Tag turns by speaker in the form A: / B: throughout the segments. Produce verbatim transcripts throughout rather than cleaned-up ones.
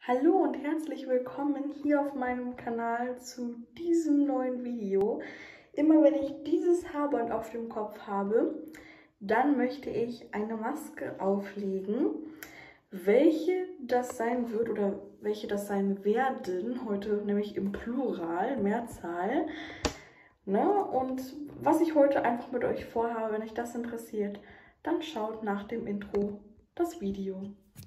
A: Hallo und herzlich willkommen hier auf meinem Kanal zu diesem neuen Video. Immer wenn ich dieses Haarband auf dem Kopf habe, dann möchte ich eine Maske auflegen. Welche das sein wird oder welche das sein werden, heute nämlich im Plural, Mehrzahl. Ne? Und was ich heute einfach mit euch vorhabe, wenn euch das interessiert, dann schaut nach dem Intro das Video.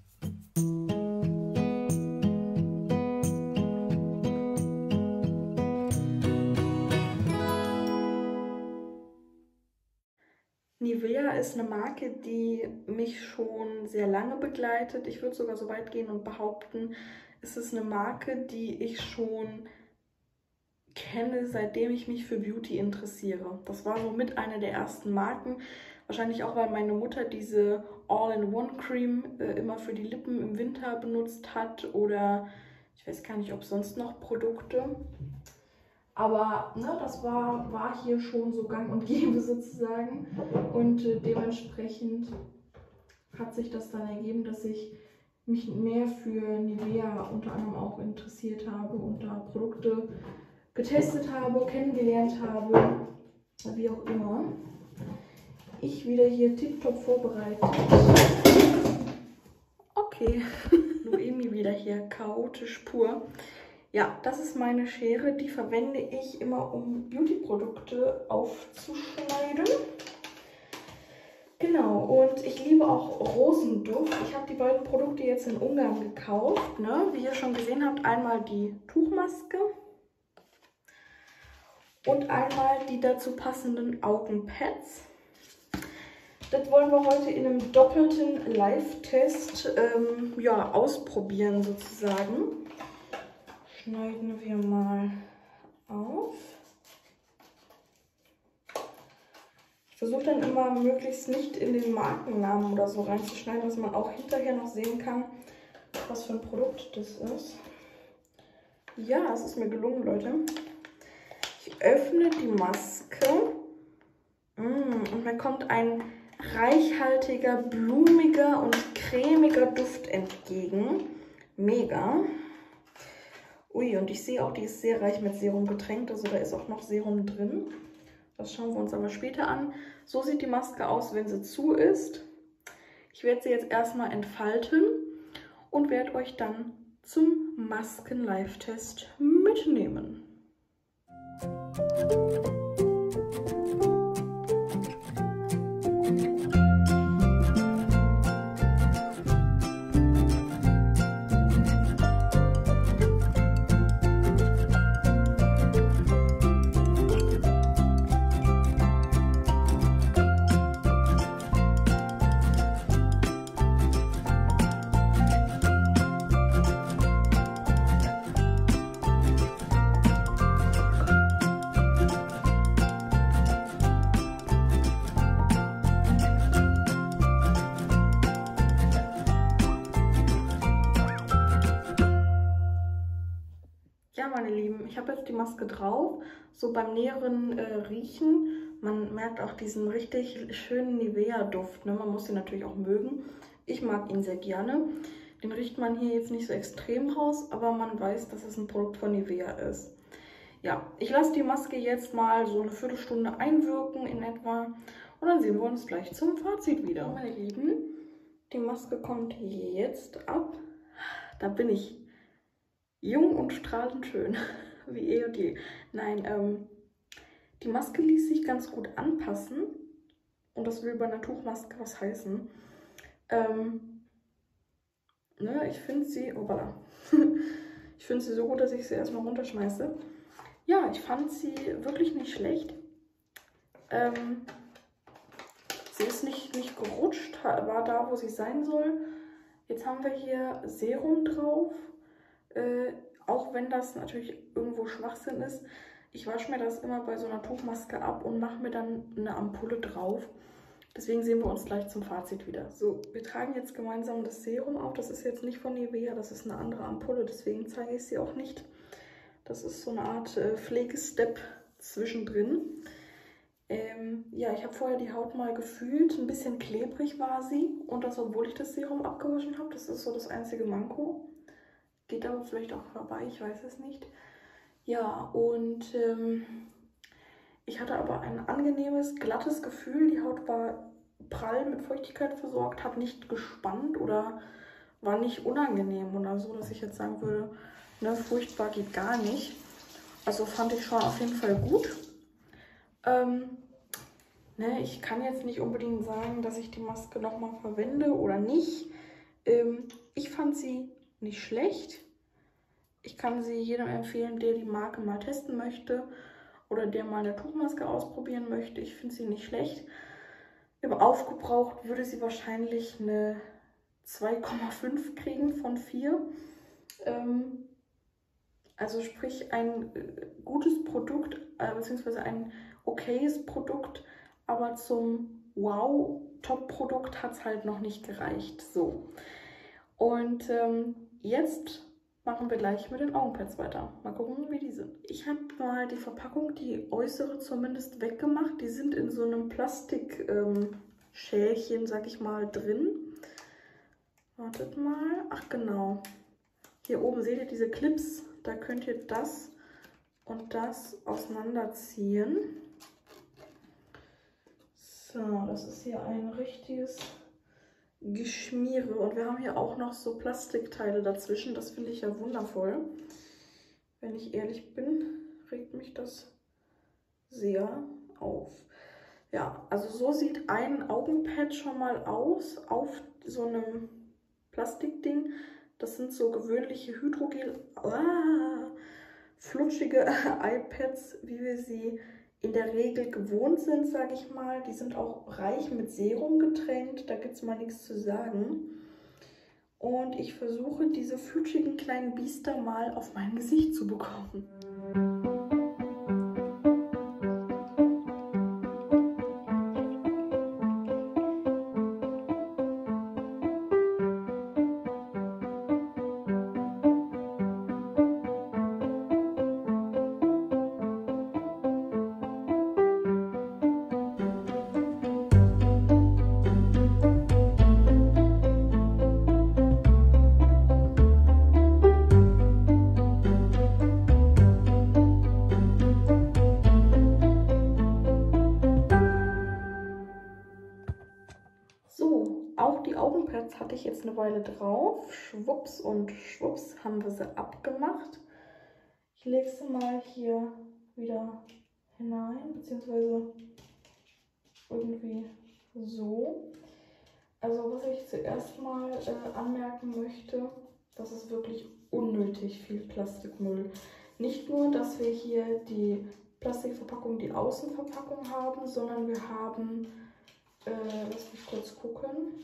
A: Nivea ist eine Marke, die mich schon sehr lange begleitet. Ich würde sogar so weit gehen und behaupten, es ist eine Marke, die ich schon kenne, seitdem ich mich für Beauty interessiere. Das war so mit einer der ersten Marken. Wahrscheinlich auch, weil meine Mutter diese All-in-One-Cream äh, immer für die Lippen im Winter benutzt hat. Oder ich weiß gar nicht, ob sonst noch Produkte. Aber ne, das war, war hier schon so gang und gäbe sozusagen. Und äh, dementsprechend hat sich das dann ergeben, dass ich mich mehr für Nivea unter anderem auch interessiert habe und da Produkte getestet habe, kennengelernt habe, wie auch immer. Ich wieder hier tiptop vorbereitet. Okay, Noemi wieder hier, chaotisch pur. Ja, das ist meine Schere, die verwende ich immer, um Beauty-Produkte aufzuschneiden. Genau, und ich liebe auch Rosenduft. Ich habe die beiden Produkte jetzt in Ungarn gekauft. Ne? Wie ihr schon gesehen habt, einmal die Tuchmaske und einmal die dazu passenden Augenpads. Das wollen wir heute in einem doppelten Live-Test ähm, ja, ausprobieren sozusagen. Schneiden wir mal auf. Ich versuche dann immer möglichst nicht in den Markennamen oder so reinzuschneiden, dass man auch hinterher noch sehen kann, was für ein Produkt das ist. Ja, es ist mir gelungen, Leute. Ich öffne die Maske und mir kommt ein reichhaltiger, blumiger und cremiger Duft entgegen. Mega. Ui, und ich sehe auch, die ist sehr reich mit Serum getränkt, also da ist auch noch Serum drin. Das schauen wir uns aber später an. So sieht die Maske aus, wenn sie zu ist. Ich werde sie jetzt erstmal entfalten und werde euch dann zum Masken-Live-Test mitnehmen. Ja, meine Lieben, ich habe jetzt die Maske drauf. So beim näheren äh, Riechen, man merkt auch diesen richtig schönen Nivea-Duft. Ne? Man muss ihn natürlich auch mögen. Ich mag ihn sehr gerne. Den riecht man hier jetzt nicht so extrem raus, aber man weiß, dass es ein Produkt von Nivea ist. Ja, ich lasse die Maske jetzt mal so eine Viertelstunde einwirken in etwa. Und dann sehen wir uns gleich zum Fazit wieder. Meine Lieben, die Maske kommt jetzt ab. Da bin ich. Jung und strahlend schön, wie eh und je. Nein, ähm, die Maske ließ sich ganz gut anpassen. Und das will bei einer Tuchmaske was heißen. Ähm, ne, ich finde sie, oh voilà. Ich finde sie so gut, dass ich sie erstmal runterschmeiße. Ja, ich fand sie wirklich nicht schlecht. Ähm, sie ist nicht, nicht gerutscht, war da, wo sie sein soll. Jetzt haben wir hier Serum drauf. Äh, auch wenn das natürlich irgendwo Schwachsinn ist, ich wasche mir das immer bei so einer Tuchmaske ab und mache mir dann eine Ampulle drauf. Deswegen sehen wir uns gleich zum Fazit wieder. So, wir tragen jetzt gemeinsam das Serum auf. Das ist jetzt nicht von Nivea, das ist eine andere Ampulle, deswegen zeige ich sie auch nicht. Das ist so eine Art äh, Pflegestep zwischendrin. Ähm, ja, ich habe vorher die Haut mal gefühlt, ein bisschen klebrig war sie. Und das, obwohl ich das Serum abgewaschen habe, das ist so das einzige Manko. geht aber vielleicht auch vorbei, ich weiß es nicht. Ja, und ähm, ich hatte aber ein angenehmes, glattes Gefühl. Die Haut war prall mit Feuchtigkeit versorgt, hat nicht gespannt oder war nicht unangenehm oder so, dass ich jetzt sagen würde, ne, furchtbar geht gar nicht. Also fand ich schon auf jeden Fall gut. Ähm, ne, ich kann jetzt nicht unbedingt sagen, dass ich die Maske nochmal verwende oder nicht. Ähm, ich fand sie nicht schlecht. Ich kann sie jedem empfehlen, der die Marke mal testen möchte oder der mal eine Tuchmaske ausprobieren möchte. Ich finde sie nicht schlecht. Im Aufgebraucht würde sie wahrscheinlich eine zwei Komma fünf kriegen von vier. Ähm, also sprich ein äh, gutes Produkt, äh, beziehungsweise ein okayes Produkt, aber zum Wow-Top-Produkt hat es halt noch nicht gereicht. So. Und ähm, jetzt machen wir gleich mit den Augenpads weiter. Mal gucken, wie die sind. Ich habe mal die Verpackung, die äußere zumindest, weggemacht. Die sind in so einem Plastikschälchen, ähm, sag ich mal, drin. Wartet mal. Ach genau. Hier oben seht ihr diese Clips. Da könnt ihr das und das auseinanderziehen. So, das ist hier ein richtiges Geschmiere. Und wir haben hier auch noch so Plastikteile dazwischen. Das finde ich ja wundervoll. Wenn ich ehrlich bin, regt mich das sehr auf. Ja, also so sieht ein Augenpad schon mal aus auf so einem Plastikding. Das sind so gewöhnliche Hydrogel, ah, flutschige Eyepads, wie wir sie in der Regel gewohnt sind, sage ich mal. Die sind auch reich mit Serum getränkt, da gibt es mal nichts zu sagen. Und ich versuche, diese flutschigen kleinen Biester mal auf mein Gesicht zu bekommen. Augenpads hatte ich jetzt eine Weile drauf. Schwupps und schwupps haben wir sie abgemacht. Ich lege sie mal hier wieder hinein, beziehungsweise irgendwie so. Also was ich zuerst mal äh, anmerken möchte, das ist wirklich unnötig viel Plastikmüll. Nicht nur, dass wir hier die Plastikverpackung, die Außenverpackung haben, sondern wir haben, äh, lass mich kurz gucken,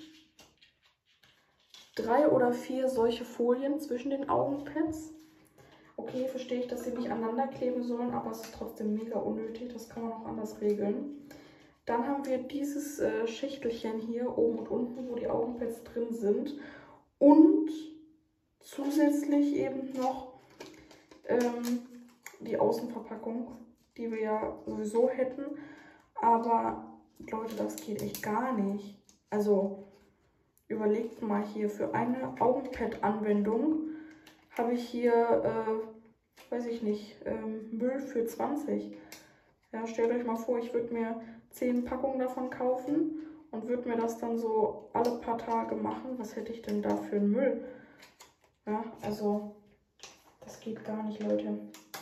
A: drei oder vier solche Folien zwischen den Augenpads. Okay, verstehe ich, dass sie nicht aneinander kleben sollen, aber es ist trotzdem mega unnötig. Das kann man auch anders regeln. Dann haben wir dieses äh, Schichtelchen hier oben und unten, wo die Augenpads drin sind. Und zusätzlich eben noch ähm, die Außenverpackung, die wir ja sowieso hätten. Aber Leute, das geht echt gar nicht. Also überlegt mal hier, für eine Augenpad-Anwendung habe ich hier, äh, weiß ich nicht, ähm, Müll für zwanzig. Ja, stellt euch mal vor, ich würde mir zehn Packungen davon kaufen und würde mir das dann so alle paar Tage machen. Was hätte ich denn da für einen Müll? Ja, also das geht gar nicht, Leute.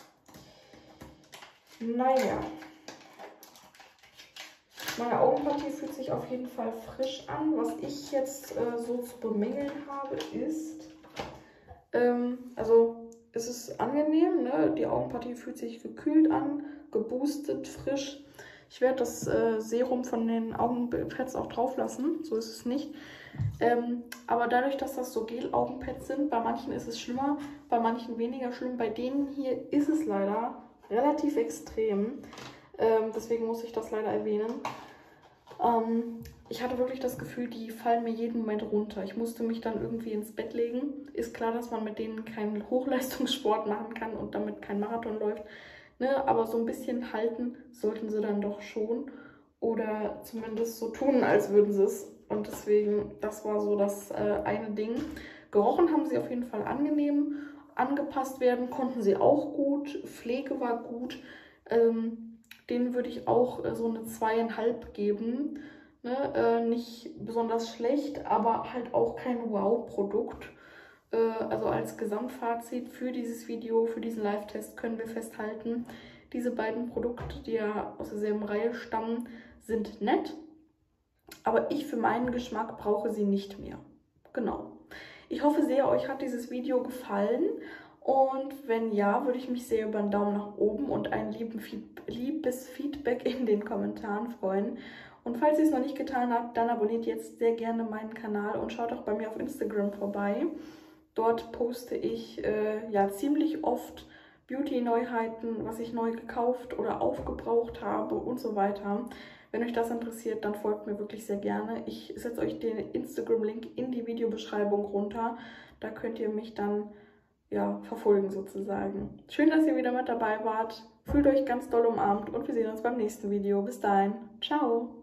A: Naja. Meine Augenpartie fühlt sich auf jeden Fall frisch an. Was ich jetzt äh, so zu bemängeln habe, ist, ähm, also es ist angenehm, ne? Die Augenpartie fühlt sich gekühlt an, geboostet, frisch. Ich werde das äh, Serum von den Augenpads auch drauf lassen, so ist es nicht. Ähm, aber dadurch, dass das so Gel-Augenpads sind, bei manchen ist es schlimmer, bei manchen weniger schlimm. Bei denen hier ist es leider relativ extrem. Ähm, deswegen muss ich das leider erwähnen. Ähm, ich hatte wirklich das Gefühl, die fallen mir jeden Moment runter. Ich musste mich dann irgendwie ins Bett legen. Ist klar, dass man mit denen keinen Hochleistungssport machen kann und damit kein Marathon läuft. Ne? Aber so ein bisschen halten sollten sie dann doch schon. Oder zumindest so tun, als würden sie es. Und deswegen, das war so das äh, eine Ding. Gerochen haben sie auf jeden Fall angenehm. angepasst werden konnten sie auch gut. Pflege war gut. Ähm, denen würde ich auch äh, so eine zweieinhalb geben. Ne? Äh, nicht besonders schlecht, aber halt auch kein Wow-Produkt. Äh, also als Gesamtfazit für dieses Video, für diesen Live-Test können wir festhalten, diese beiden Produkte, die ja aus derselben Reihe stammen, sind nett. Aber ich für meinen Geschmack brauche sie nicht mehr. Genau. Ich hoffe sehr, euch hat dieses Video gefallen. Und wenn ja, würde ich mich sehr über einen Daumen nach oben und ein lieben, liebes Feedback in den Kommentaren freuen. Und falls ihr es noch nicht getan habt, dann abonniert jetzt sehr gerne meinen Kanal und schaut auch bei mir auf Instagram vorbei. Dort poste ich äh, ja ziemlich oft Beauty-Neuheiten, was ich neu gekauft oder aufgebraucht habe und so weiter. Wenn euch das interessiert, dann folgt mir wirklich sehr gerne. Ich setze euch den Instagram-Link in die Videobeschreibung runter. Da könnt ihr mich dann ja, verfolgen sozusagen. Schön, dass ihr wieder mit dabei wart. Fühlt euch ganz doll umarmt und wir sehen uns beim nächsten Video. Bis dahin. Ciao!